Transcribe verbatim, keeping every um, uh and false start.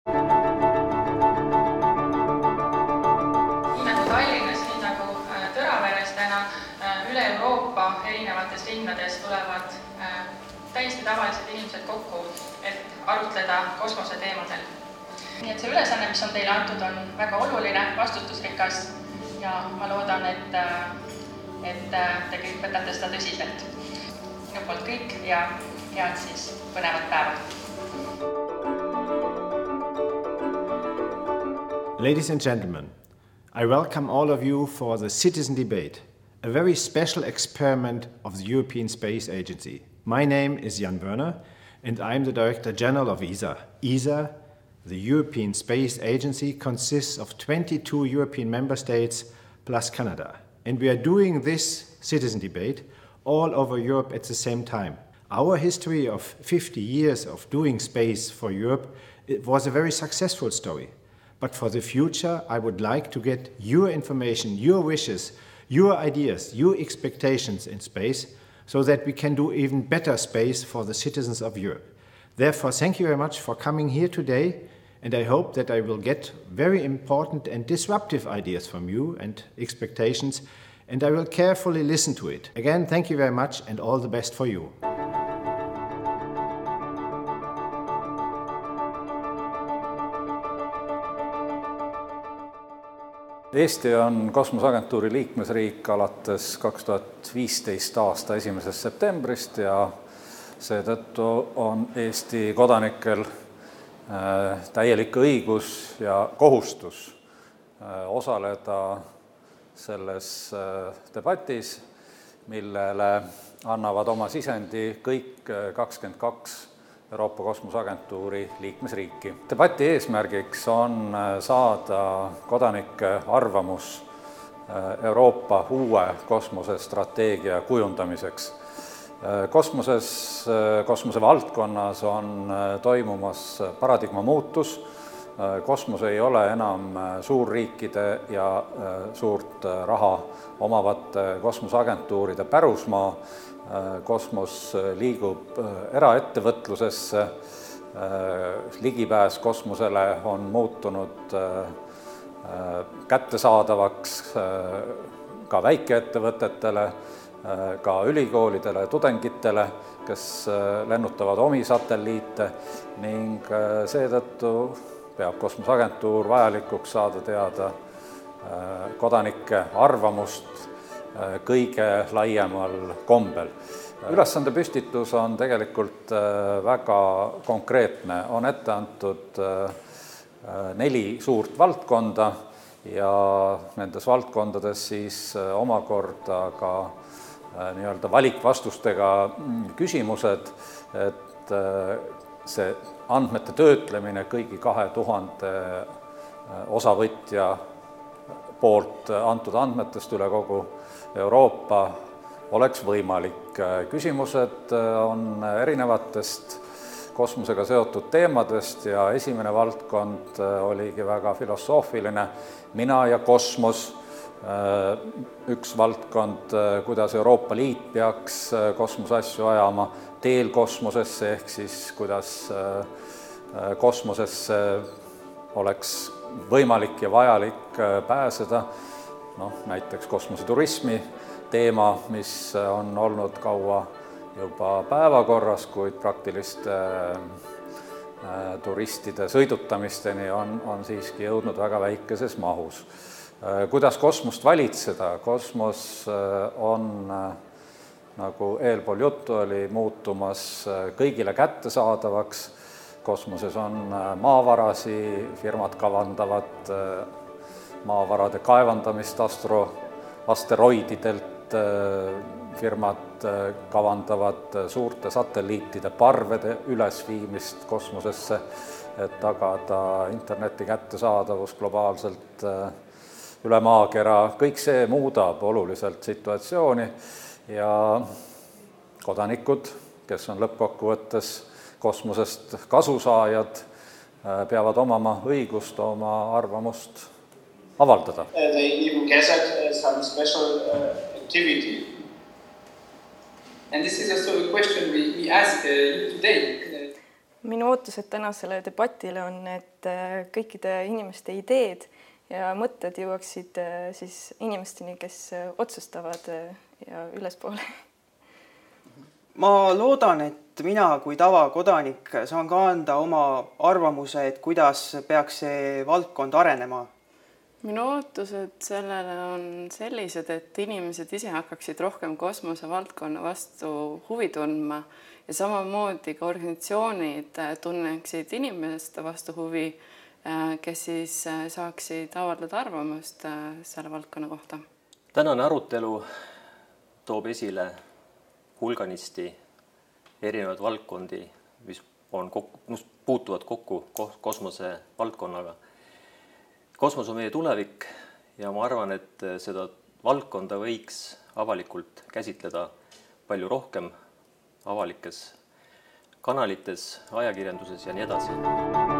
Nii nagu Tallinnas, nii nagu Tõraveres täna üle Euroopa erinevates linnades tulevad täiesti tavalised inimesed kokku, et arutleda kosmoseteemadel. Nii et see ülesanne, mis on teile antud, on väga oluline, vastutusrikas ja ma loodan, et, et te kõik võtate seda tõsiselt. Minu poolt kõik ja head siis põnevad päevad. Ladies and gentlemen, I welcome all of you for the Citizen Debate, a very special experiment of the European Space Agency. My name is Jan Wörner, and I'm the Director General of E S A. E S A, the European Space Agency, consists of twenty-two European member states plus Canada. And we are doing this citizen debate all over Europe at the same time. Our history of fifty years of doing space for Europe, it was a very successful story. But for the future, I would like to get your information, your wishes, your ideas, your expectations in space, so that we can do even better space for the citizens of Europe. Therefore, thank you very much for coming here today, and I hope that I will get very important and disruptive ideas from you and expectations, and I will carefully listen to it. Again, thank you very much, and all the best for you. Eesti on kosmoseagentuuri liikmesriik alates kaks tuhat viisteist aasta esimesest septembrist ja seetõttu on Eesti kodanikel täielik õigus ja kohustus osaleda selles debatis, millele annavad oma sisendi kõik kakskümmend kaks Euroopa Kosmoseagentuuri liikmesriiki. Debati eesmärgiks on saada kodanike arvamus Euroopa uue kosmosestrateegia kujundamiseks. Kosmoses, kosmosevaldkonnas on toimumas paradigma muutus. Kosmos ei ole enam suurriikide ja suurt raha omavate kosmoseagentuuride pärusmaa. Kosmos liigub eraettevõtlusesse, ligipääs kosmosele on muutunud kättesaadavaks ka väikeettevõtetele, ka ülikoolidele, tudengitele, kes lennutavad omi satelliite ning seetõttu peab kosmoseagentuur vajalikuks saada teada kodanike arvamust kõige laiemal kombel. Ülesande püstitus on tegelikult väga konkreetne. On ette antud neli suurt valdkonda ja nendes valdkondades siis omakorda ka nii-öelda valikvastustega küsimused, et see andmete töötlemine kõigi kahe tuhande osavõtja poolt antud andmetest üle kogu Euroopa oleks võimalik. Küsimused on erinevatest kosmosega seotud teemadest ja esimene valdkond oligi väga filosoofiline, mina ja kosmos. Üks valdkond, kuidas Euroopa Liit peaks kosmoseasju ajama, teel kosmosesse ehk siis kuidas kosmosesse oleks võimalik ja vajalik pääseda, no, näiteks kosmoseturismi teema, mis on olnud kaua juba päevakorras, kuid praktiliste turistide sõidutamisteni on, on siiski jõudnud väga väikeses mahus. Kuidas kosmost valitseda? Kosmos on, nagu eelpool juttu oli, muutumas kõigile kättesaadavaks. Kosmoses on maavarasi, firmad kavandavad maavarade kaevandamist astro, asteroididelt, firmad kavandavad suurte satelliitide parvede ülesviimist kosmosesse, et tagada interneti kättesaadavus globaalselt üle maakera. Kõik see muudab oluliselt situatsiooni ja kodanikud, kes on lõppkokkuvõttes kosmosest kasusaajad, peavad omama õigust oma arvamust avaldada. They even gathered some special activity. And this is also a question we, we ask you today. Minu ootused tänasele debatile on, et kõikide inimeste ideed ja mõtted jõuaksid siis inimesteni, kes otsustavad ja ülespoole. Ma loodan, et mina kui tavakodanik saan ka anda oma arvamuse, et kuidas peaks see valdkond arenema. Minu ootused sellele on sellised, et inimesed ise hakkaksid rohkem kosmose valdkonna vastu huvi tundma ja samamoodi ka organisatsioonid tunneksid inimeste vastu huvi, kes siis saaksid avaldada arvamust selle valdkonna kohta. Tänane arutelu toob esile hulganisti erinevad valdkondi, mis, on, mis puutuvad kokku kosmose valdkonnaga. Kosmos on meie tulevik ja ma arvan, et seda valdkonda võiks avalikult käsitleda palju rohkem avalikes kanalites, ajakirjanduses ja nii edasi.